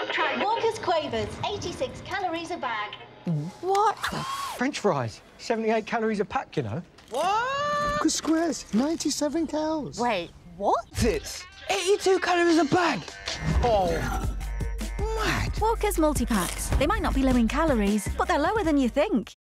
Try Walker's Quavers, 86 calories a bag. What? French fries, 78 calories a pack, you know. What? Walker's Squares, 97 calories. Wait, what? This, 82 calories a bag. Oh, mad. Walker's multi-packs. They might not be low in calories, but they're lower than you think.